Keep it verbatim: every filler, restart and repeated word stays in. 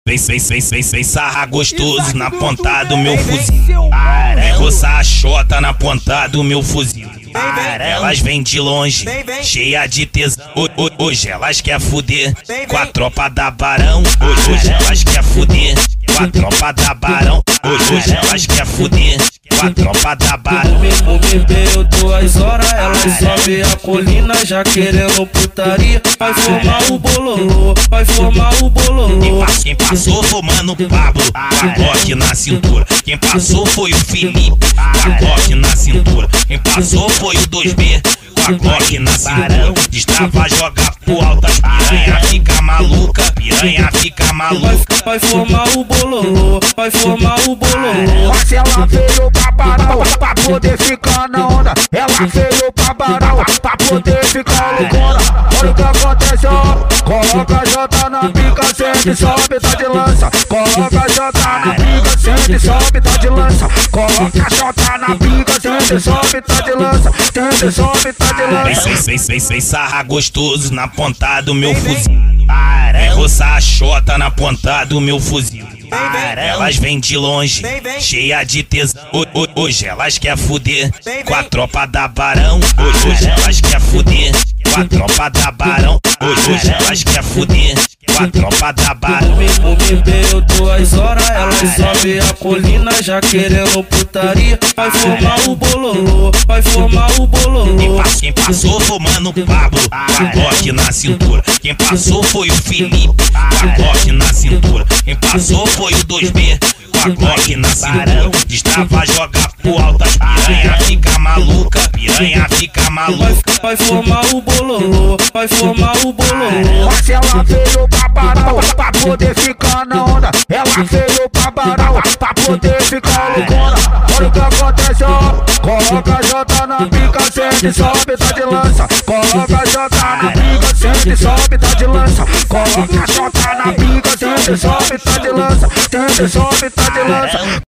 Vem, vem, vem, vem, vem sarra gostoso na ponta do meu fuzil. Vem roçar a chota na ponta do meu fuzil. Elas vêm de longe, cheia de tesão. Hoje elas quer fuder com a tropa da Barão. Hoje elas quer fuder com a tropa da Barão. Hoje elas quer fuder com a tropa da Barão. O bebê eu duas horas, elas sobe a colina já querendo putaria. Vai formar o bololô, vai formar o bololô. Quem passou foi o Mano Pablo, com a Glock na cintura. Quem passou foi o Felipe, com a Glock na cintura. Quem passou foi o dois B, com a Glock na cintura. Destrava, joga pro alto, as piranha fica maluca, piranha fica maluca. Vai formar o bololô, vai formar o bololô. Mas ela veio pra Barão pra poder ficar na onda. Ela veio pra Barão pra poder ficar loucona. Olha o que acontece, ó. Coloca a Jota na pica, sente, sobe, tá de lança. Coloca a Jota na pica, sente, sobe, tá de lança. Coloca a Jota na pica, sente, sobe, tá de lança. Sente, sobe, tá de lança. Vem, vem, vem, vem sarra gostoso na ponta do meu fuzil. Vem roçar a chota na ponta do meu fuzil. Elas vêm de longe, cheia de tesão. Hoje elas quer fuder com a tropa da Barão. Hoje elas quer fuder com a tropa da Barão. Hoje elas quer fuder com a tropa da Barão. O bebê eu duas horas, elas sobe a colina já querendo putaria. Vai formar o bololô, vai formar o bololô. Quem passou foi o Mano Pablo, com a Glock na cintura. Quem passou foi o Felipe, com a Glock na cintura. Quem passou foi o dois B, com a Glock na cintura. Destrava, joga pro alto, as piranha fica maluca, piranha fica maluca. Vai formar o bololô, vai formar o bololô. Mas ela veio pra Barão pra poder ficar na onda. Ela veio pra Barão pra poder ficar loucona. Olha o que acontece, ó. Coloca a Jota na pica, sente, sobe, tá de lança. Coloca a Jota na pica, sente, sobe, tá de lança. Coloca a Jota na pica, sente, sobe, tá de lança. Sente, sobe, tá de lança.